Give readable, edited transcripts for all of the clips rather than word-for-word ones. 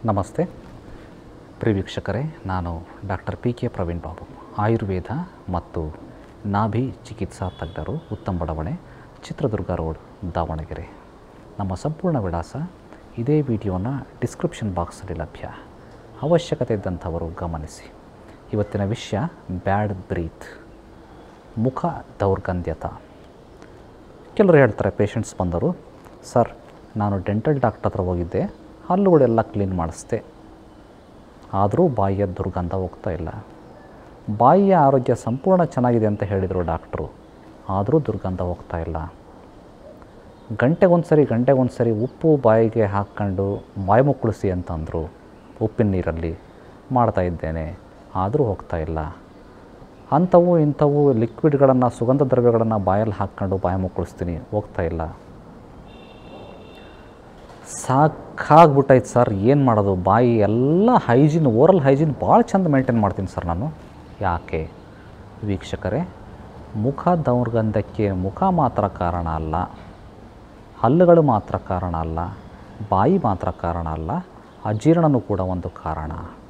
ನಮಸ್ತೆ ಪ್ರಿಯ ವೀಕ್ಷಕರೇ, ನಾನು ಡಾಕ್ಟರ್ PK ಪ್ರವೀಣ್ ಬಾಬು, ಆಯುರ್ವೇದ ಮತ್ತು ನಾಭಿ ಚಿಕಿತ್ಸಾ ತಜ್ಞರು, ಉತ್ತಮ ಬಡಾವಣೆ, ಚಿತ್ರದುರ್ಗ ರೋಡ್, ದಾವಣಗೆರೆ. ನಮ್ಮ ಸಂಪೂರ್ಣ ವಿಳಾಸ ಇದೇ ವಿಡಿಯೋನ ಡಿಸ್ಕ್ರಿಪ್ಷನ್ ಬಾಕ್ಸಲ್ಲಿ ಲಭ್ಯ. ಅವಶ್ಯಕತೆ ಇದ್ದಂಥವರು ಗಮನಿಸಿ. ಇವತ್ತಿನ ವಿಷಯ ಬ್ಯಾಡ್ ಬ್ರೀತ್, ಮುಖ ದೌರ್ಗಂಧ್ಯತ. ಕೆಲವರು ಹೇಳ್ತಾರೆ, ಪೇಷಂಟ್ಸ್ ಬಂದರು, ಸರ್ ನಾನು ಡೆಂಟಲ್ ಡಾಕ್ಟರ್ ಹತ್ರ ಹೋಗಿದ್ದೆ, ಹಲ್ಲುಗಳೆಲ್ಲ ಕ್ಲೀನ್ ಮಾಡಿಸ್ದೆ, ಆದರೂ ಬಾಯಿಯ ದುರ್ಗಂಧ ಹೋಗ್ತಾ ಇಲ್ಲ. ಬಾಯಿಯ ಆರೋಗ್ಯ ಸಂಪೂರ್ಣ ಚೆನ್ನಾಗಿದೆ ಅಂತ ಹೇಳಿದರು ಡಾಕ್ಟ್ರು, ಆದರೂ ದುರ್ಗಂಧ ಹೋಗ್ತಾ ಇಲ್ಲ. ಗಂಟೆಗೊಂದು ಸರಿ ಉಪ್ಪು ಬಾಯಿಗೆ ಹಾಕ್ಕೊಂಡು ಬಾಯಿ ಮುಕ್ಕಳಿಸಿ ಅಂತಂದರು, ಉಪ್ಪಿನ ನೀರಲ್ಲಿ ಮಾಡ್ತಾಯಿದ್ದೇನೆ, ಆದರೂ ಹೋಗ್ತಾ ಇಲ್ಲ. ಅಂಥವು ಇಂಥವು ಲಿಕ್ವಿಡ್ಗಳನ್ನು, ಸುಗಂಧ ದ್ರವ್ಯಗಳನ್ನು ಬಾಯಲ್ಲಿ ಹಾಕ್ಕೊಂಡು ಬಾಯಿ ಮುಕ್ಕಳಿಸ್ತೀನಿ, ಹೋಗ್ತಾ ಇಲ್ಲ. ಸಾಕಾಗ್ಬಿಟ್ಟೈತೆ ಸರ್, ಏನು ಮಾಡೋದು? ಬಾಯಿ ಎಲ್ಲ ಹೈಜೀನ್, ಓರಲ್ ಹೈಜೀನ್ ಭಾಳ ಚೆಂದ ಮೇಂಟೈನ್ ಮಾಡ್ತೀನಿ ಸರ್ ನಾನು. ಯಾಕೆ ವೀಕ್ಷಕರೇ, ಮುಖ ದೌರ್ಗಂಧಕ್ಕೆ ಮುಖ ಮಾತ್ರ ಕಾರಣ ಅಲ್ಲ, ಹಲ್ಲುಗಳು ಮಾತ್ರ ಕಾರಣ ಅಲ್ಲ, ಬಾಯಿ ಮಾತ್ರ ಕಾರಣ ಅಲ್ಲ, ಅಜೀರ್ಣನೂ ಕೂಡ ಒಂದು ಕಾರಣ.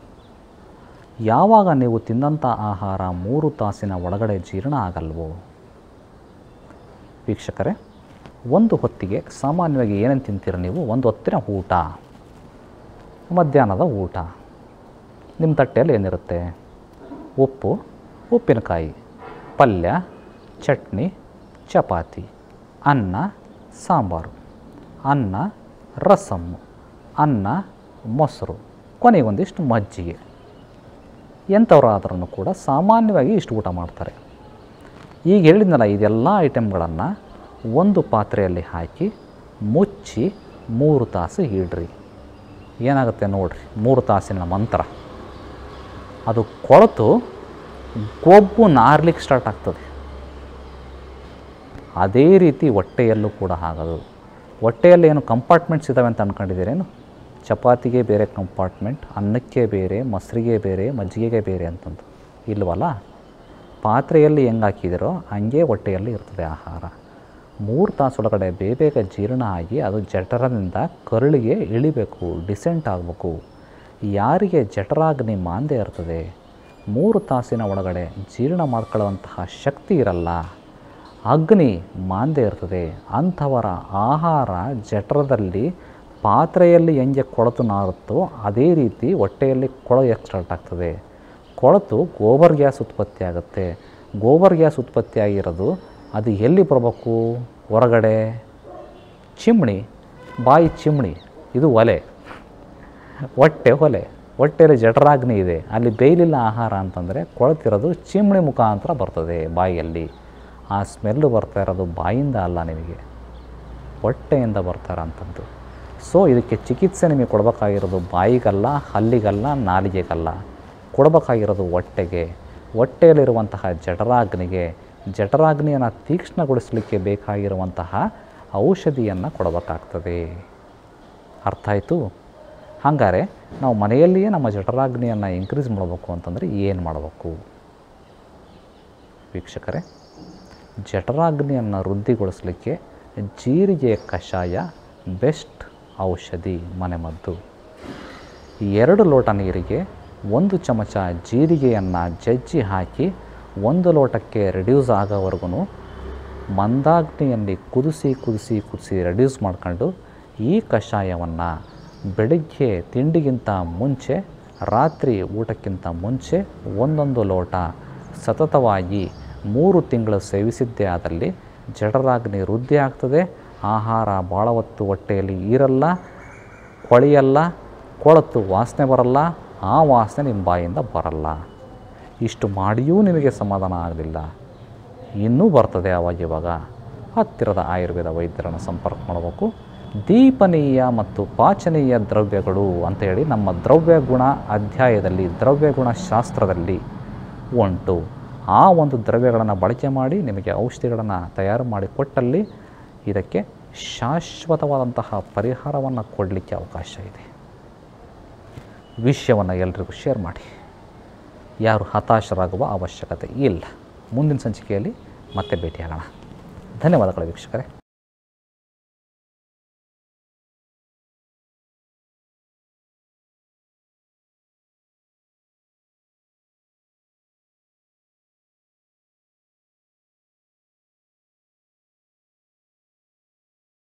ಯಾವಾಗ ನೀವು ತಿಂದಂಥ ಆಹಾರ 3 ತಾಸಿನ ಒಳಗಡೆ ಜೀರ್ಣ ಆಗಲ್ವೋ ವೀಕ್ಷಕರೇ, ಒಂದು ಹೊತ್ತಿಗೆ ಸಾಮಾನ್ಯವಾಗಿ ಏನೇನು ತಿಂತೀರ ನೀವು? ಒಂದು ಹೊತ್ತಿನ ಊಟ, ಮಧ್ಯಾಹ್ನದ ಊಟ. ನಿಮ್ಮ ತಟ್ಟೆಯಲ್ಲಿ ಏನಿರುತ್ತೆ? ಉಪ್ಪು, ಉಪ್ಪಿನಕಾಯಿ, ಪಲ್ಯ, ಚಟ್ನಿ, ಚಪಾತಿ, ಅನ್ನ, ಸಾಂಬಾರು, ಅನ್ನ, ರಸಮ್ಮು, ಅನ್ನ, ಮೊಸರು, ಕೊನೆಗೊಂದಿಷ್ಟು ಮಜ್ಜಿಗೆ. ಎಂಥವರಾದ್ರೂ ಕೂಡ ಸಾಮಾನ್ಯವಾಗಿ ಇಷ್ಟು ಊಟ ಮಾಡ್ತಾರೆ. ಈಗ ಹೇಳಿದ್ನಲ್ಲ, ಇದೆಲ್ಲ ಐಟಮ್ಗಳನ್ನು ಒಂದು ಪಾತ್ರೆಯಲ್ಲಿ ಹಾಕಿ ಮುಚ್ಚಿ 3 ತಾಸು ಇಡ್ರಿ. ಏನಾಗುತ್ತೆ ನೋಡಿರಿ, 3 ತಾಸಿನ ನಂತರ ಅದು ಕೊಳೆತು ಕೊಬ್ಬು ನಾರ್ಲಿಕ್ಕೆ ಸ್ಟಾರ್ಟ್ ಆಗ್ತದೆ. ಅದೇ ರೀತಿ ಹೊಟ್ಟೆಯಲ್ಲೂ ಕೂಡ ಆಗೋದು. ಹೊಟ್ಟೆಯಲ್ಲಿ ಏನು ಕಂಪಾರ್ಟ್ಮೆಂಟ್ಸ್ ಇದ್ದಾವೆ ಅಂತ ಅಂದ್ಕೊಂಡಿದ್ದೀರೇನು? ಚಪಾತಿಗೆ ಬೇರೆ ಕಂಪಾರ್ಟ್ಮೆಂಟ್, ಅನ್ನಕ್ಕೆ ಬೇರೆ, ಮೊಸರಿಗೆ ಬೇರೆ, ಮಜ್ಜಿಗೆಗೆ ಬೇರೆ ಅಂತಂದು ಇಲ್ವಲ್ಲ. ಪಾತ್ರೆಯಲ್ಲಿ ಹೆಂಗೆ ಹಾಕಿದಿರೋ ಹಂಗೆ ಹೊಟ್ಟೆಯಲ್ಲಿ ಇರ್ತದೆ ಆಹಾರ. 3 ತಾಸೊಳಗಡೆ ಬೇಗ ಜೀರ್ಣ ಆಗಿ ಅದು ಜಠರದಿಂದ ಕರುಳಿಗೆ ಇಳಿಬೇಕು, ಡಿಸೆಂಟ್ ಆಗಬೇಕು. ಯಾರಿಗೆ ಜಠರಾಗ್ನಿ ಮಾಂದ್ಯ ಇರ್ತದೆ, 3 ತಾಸಿನ ಒಳಗಡೆ ಜೀರ್ಣ ಮಾಡ್ಕೊಳ್ಳುವಂತಹ ಶಕ್ತಿ ಇರಲ್ಲ, ಅಗ್ನಿ ಮಾಂದ್ಯ ಇರ್ತದೆ, ಅಂಥವರ ಆಹಾರ ಜಠರದಲ್ಲಿ ಪಾತ್ರೆಯಲ್ಲಿ ಹೆಂಗೆ ಕೊಳೆತು ನಾರುತ್ತೋ ಅದೇ ರೀತಿ ಹೊಟ್ಟೆಯಲ್ಲಿ ಕೊಳೆಯೋಕ್ಕೆ ಸ್ಟಾರ್ಟ್ ಆಗ್ತದೆ. ಕೊಳೆತು ಗೋಬರ್ ಗ್ಯಾಸ್ ಉತ್ಪತ್ತಿ ಆಗುತ್ತೆ. ಗೋಬರ್ ಗ್ಯಾಸ್ ಉತ್ಪತ್ತಿ ಆಗಿರೋದು ಅದು ಎಲ್ಲಿ ಬರಬೇಕು? ಹೊರಗಡೆ ಚಿಮಣಿ, ಬಾಯಿ ಚಿಮಣಿ, ಇದು ಒಲೆ, ಹೊಟ್ಟೆ ಒಲೆ, ಹೊಟ್ಟೆಯಲ್ಲಿ ಜಠರಾಗ್ನಿ ಇದೆ, ಅಲ್ಲಿ ಬೇಯಲಿಲ್ಲ ಆಹಾರ ಅಂತಂದರೆ ಕೊಳೆತಿರೋದು ಚಿಮಣಿ ಮುಖಾಂತರ ಬರ್ತದೆ ಬಾಯಿಯಲ್ಲಿ. ಆ ಸ್ಮೆಲ್ಲು ಬರ್ತಾ ಇರೋದು ಬಾಯಿಂದ ಅಲ್ಲ, ನಿಮಗೆ ಹೊಟ್ಟೆಯಿಂದ ಬರ್ತಾರಂಥದ್ದು. ಸೊ ಇದಕ್ಕೆ ಚಿಕಿತ್ಸೆ ನಿಮಗೆ ಕೊಡಬೇಕಾಗಿರೋದು ಬಾಯಿಗಲ್ಲ, ಹಲ್ಲಿಗಲ್ಲ, ನಾಲಿಗೆಗಲ್ಲ, ಕೊಡಬೇಕಾಗಿರೋದು ಹೊಟ್ಟೆಗೆ. ಹೊಟ್ಟೆಯಲ್ಲಿರುವಂತಹ ಜಠರಾಗ್ನಿಗೆ, ಜಠರಾಗ್ನಿಯನ್ನು ತೀಕ್ಷ್ಣಗೊಳಿಸಲಿಕ್ಕೆ ಬೇಕಾಗಿರುವಂತಹ ಔಷಧಿಯನ್ನು ಕೊಡಬೇಕಾಗ್ತದೆ. ಅರ್ಥ ಆಯಿತು? ಹಾಗಾದರೆ ನಾವು ಮನೆಯಲ್ಲಿಯೇ ನಮ್ಮ ಜಠರಾಗ್ನಿಯನ್ನು ಇನ್ಕ್ರೀಸ್ ಮಾಡಬೇಕು ಅಂತಂದರೆ ಏನು ಮಾಡಬೇಕು ವೀಕ್ಷಕರೇ? ಜಠರಾಗ್ನಿಯನ್ನು ವೃದ್ಧಿಗೊಳಿಸಲಿಕ್ಕೆ ಜೀರಿಗೆ ಕಷಾಯ ಬೆಸ್ಟ್ ಔಷಧಿ, ಮನೆಮದ್ದು. 2 ಲೋಟ ನೀರಿಗೆ 1 ಚಮಚ ಜೀರಿಗೆಯನ್ನು ಜಜ್ಜಿ ಹಾಕಿ 1 ಲೋಟಕ್ಕೆ ರೆಡ್ಯೂಸ್ ಆಗೋವರೆಗೂ ಮಂದಾಗ್ನಿಯಲ್ಲಿ ಕುದಿಸಿ ರೆಡ್ಯೂಸ್ ಮಾಡ್ಕೊಂಡು ಈ ಕಷಾಯವನ್ನು ಬೆಳಗ್ಗೆ ತಿಂಡಿಗಿಂತ ಮುಂಚೆ, ರಾತ್ರಿ ಊಟಕ್ಕಿಂತ ಮುಂಚೆ 1 ಲೋಟ ಸತತವಾಗಿ 3 ತಿಂಗಳು ಸೇವಿಸಿದ್ದೇ ಆದಲ್ಲಿ ಜಠರಾಗ್ನಿ ವೃದ್ಧಿ ಆಗ್ತದೆ. ಆಹಾರ ಭಾಳ ಹೊತ್ತು ಹೊಟ್ಟೆಯಲ್ಲಿ ಇರಲ್ಲ, ಕೊಳೆಯಲ್ಲ, ಕೊಳೆತು ವಾಸನೆ ಬರಲ್ಲ, ಆ ವಾಸನೆ ನಿಮ್ಮ ಬಾಯಿಂದ ಬರಲ್ಲ. ಇಷ್ಟು ಮಾಡಿಯೂ ನಿಮಗೆ ಸಮಾಧಾನ ಆಗಲಿಲ್ಲ, ಇನ್ನೂ ಬರ್ತದೆ ಇವಾಗ ಹತ್ತಿರದ ಆಯುರ್ವೇದ ವೈದ್ಯರನ್ನು ಸಂಪರ್ಕ ಮಾಡಬೇಕು. ದೀಪನೀಯ ಮತ್ತು ಪಾಚನೀಯ ದ್ರವ್ಯಗಳು ಅಂತೇಳಿ ನಮ್ಮ ದ್ರವ್ಯ ಗುಣ ಅಧ್ಯಾಯದಲ್ಲಿ, ದ್ರವ್ಯ ಗುಣ ಶಾಸ್ತ್ರದಲ್ಲಿ ಉಂಟು. ಆ ಒಂದು ದ್ರವ್ಯಗಳನ್ನು ಬಳಕೆ ಮಾಡಿ ನಿಮಗೆ ಔಷಧಿಗಳನ್ನು ತಯಾರು ಮಾಡಿ ಕೊಟ್ಟಲ್ಲಿ ಇದಕ್ಕೆ ಶಾಶ್ವತವಾದಂತಹ ಪರಿಹಾರವನ್ನು ಕೊಡಲಿಕ್ಕೆ ಅವಕಾಶ ಇದೆ. ವಿಷಯವನ್ನು ಎಲ್ರಿಗೂ ಶೇರ್ ಮಾಡಿ. ಯಾರು ಹತಾಶರಾಗುವ ಅವಶ್ಯಕತೆ ಇಲ್ಲ. ಮುಂದಿನ ಸಂಚಿಕೆಯಲ್ಲಿ ಮತ್ತೆ ಭೇಟಿಯಾಗೋಣ. ಧನ್ಯವಾದಗಳು ವೀಕ್ಷಕರೇ.